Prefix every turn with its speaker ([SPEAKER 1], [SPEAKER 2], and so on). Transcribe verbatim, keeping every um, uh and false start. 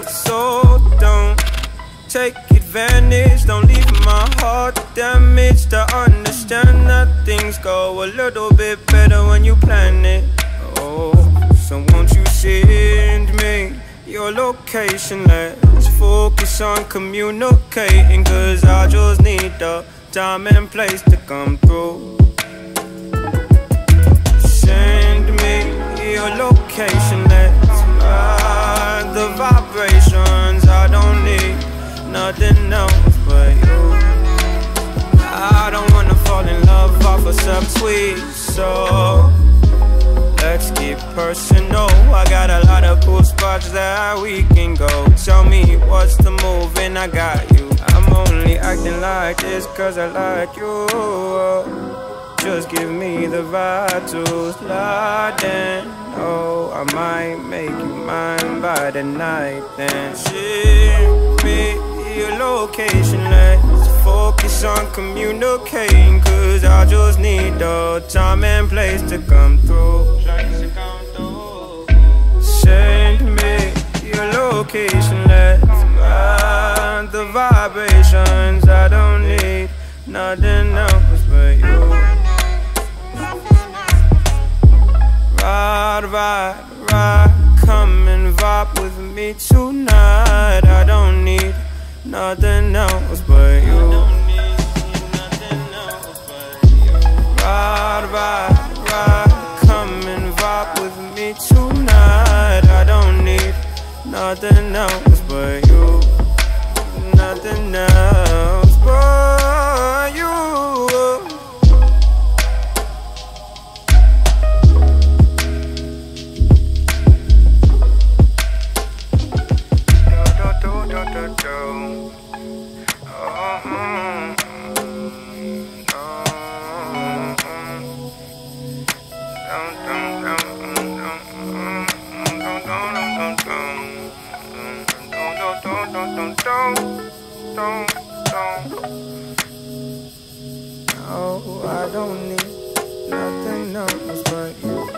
[SPEAKER 1] So don't take advantage, don't leave my heart damaged. I understand that things go a little bit better when you plan it. Oh, so won't you send me your location? Let's focus on communicating, cause I just need the time and place to come through. Send me your location, let's ride the vibrations. I don't need nothing else but you. I don't wanna fall in love off a subtweet, so let's get personal. I got a lot of cool spots that we can go. Tell me what's the move and I got you. I'm only acting like this cause I like you. Just give me the vibe to slide in. Oh, I might make you mine by the night. Then ship me your location, let's focus on communicating, cause I just need the time and place to come through. Send me your location, let's ride the vibrations. I don't need nothing else but you. Ride, ride, ride, come and vibe with me tonight. I don't need nothing else but you. Ride, ride, ride, come and vibe with me tonight. I don't need nothing else but you. Nothing else but you. Oh, I don't need nothing else but you.